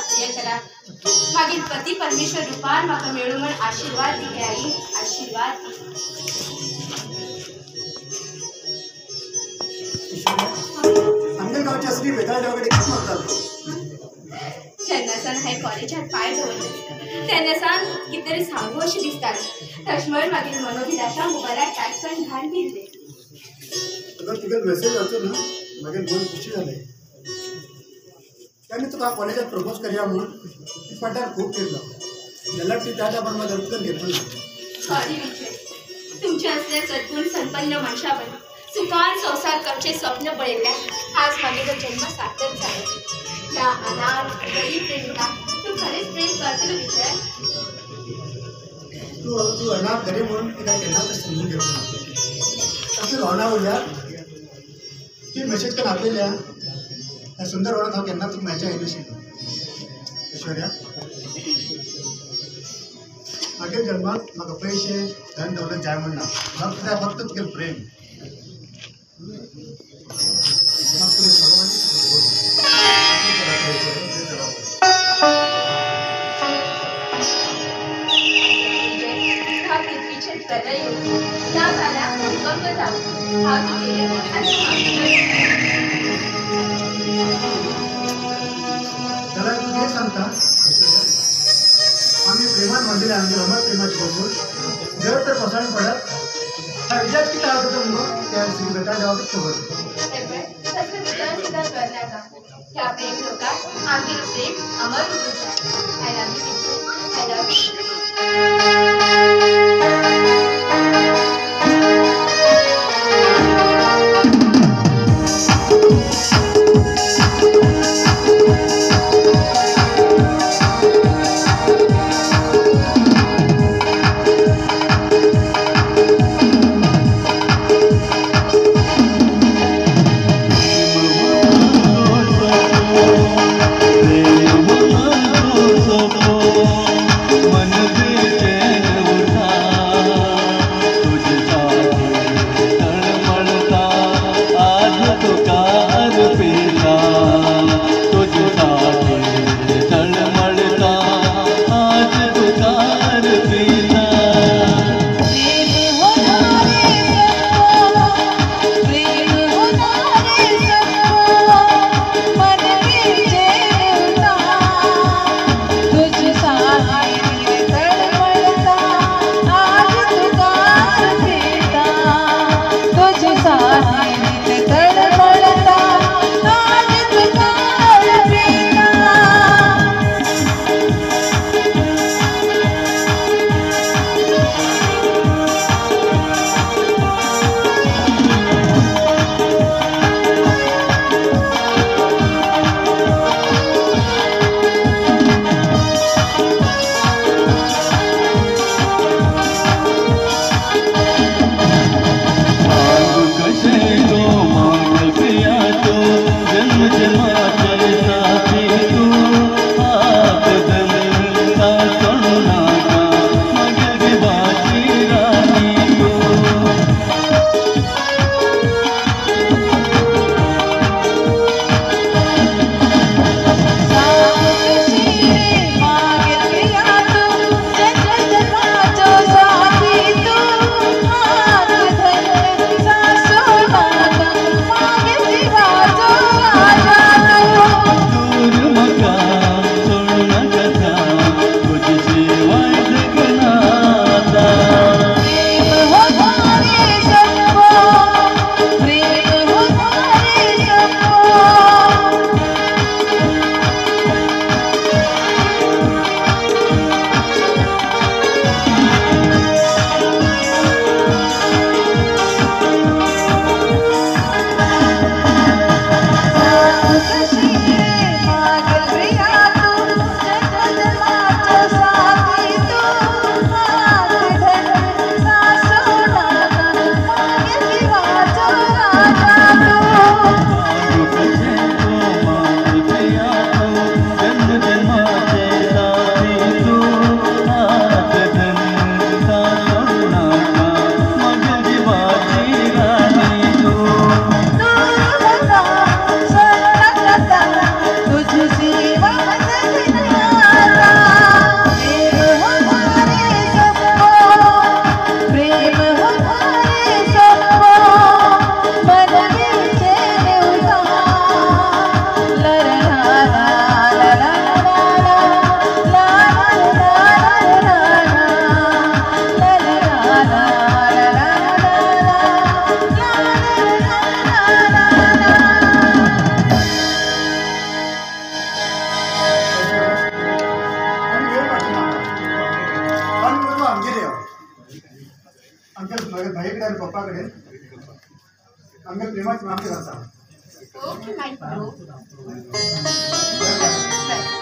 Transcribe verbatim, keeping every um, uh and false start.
सहाय्य करा. मागील पती परमेश्वर रूपान म्हाका मेळूं म्हण आशीर्वाद दिले आई, आशीर्वाद दी. आमच्या गावची असली वेगळ्या गावाकडे कसं म्हणतात जेन्नासान हांवें कॉलेजात पांय दवरले तेन्नासान कितें तरी सांगू अशें दिसतालें. तशें मागीर मनोभिलाशा मोबायलार टायप करून धाडून दिले. अगर तुगे मेसेज वाचो ना मागीर दोन खुशी जाले. त्याने तुका कॉलेजात प्रपोज करया म्हणून फाटार खूब फिरलो जाल्यार ती त्या त्या प्रमाणे दरकुन घेतली. सॉरी विजय, तुमचे असले सद्गुण संपन्न मनशापण सुखान संसार करचे स्वप्न पळयल्ल्या आज मागीर जन्म सार्थक जालो. ह्या अनाथ गरीब प्रेमिका तू खरेंच प्रेम करतलो विजय. तू तू अनाथ गरीब म्हणून तिला केन्ना तर समजून घेतलो. तातूंत रोवना उरल्यार ती मेसेज करून आपयल्या ह्या सुंदर वरात हांव केन्ना तुका मेळचें येयनाशिल्लो. ऐश्वर्या, मागीर जन्माक म्हाका पयशे धन दौलत जाय म्हणना. म्हाका तुका फक्त तुगे प्रेम. म्हाका तुगे भगवान त्याला तू हे सांगता आम्ही प्रेमान बांधिले आमची अमर प्रेमाची गोष्ट जर तर पसंत पडत ह्या विजयात किती आवडत मग त्या श्रीगता जबाब खबर ह्या प्रेम लोकात आमचे प्रेम अमर I love you I love you. मन दे पप्पा कडेन आमगे प्रेमाची आमगे जाता ओके माय ब्रो बरें.